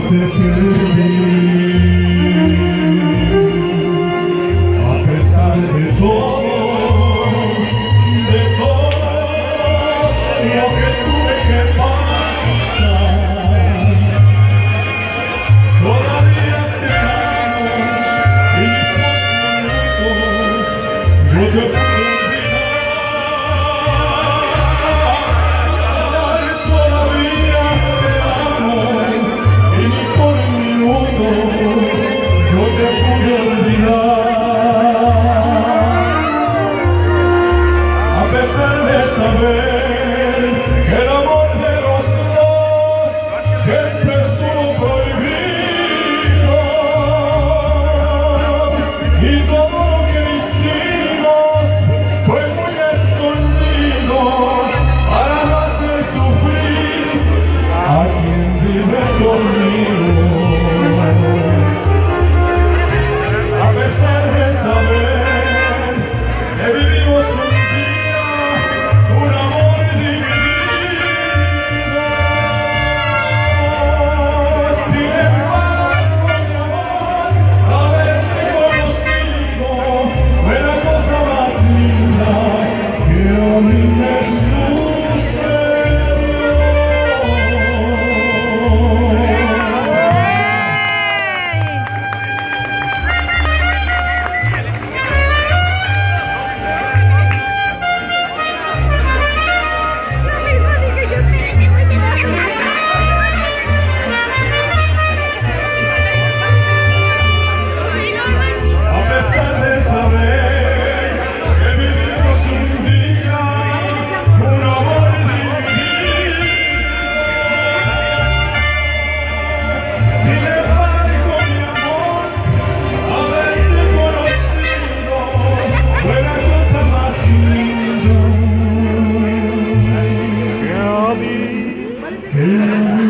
te perdí. A pesar de todo lo que tuve que pasar, todavía te amo y por yo te puedo saber que el amor de los dos siempre estuvo prohibido y todo lo que hicimos fue muy escondido para no hacer sufrir a quien vive conmigo. A pesar de saber que vivimos un amor dividido, sin embargo, mi amor, haberte conocido fue la cosa más linda que a mí me yeah.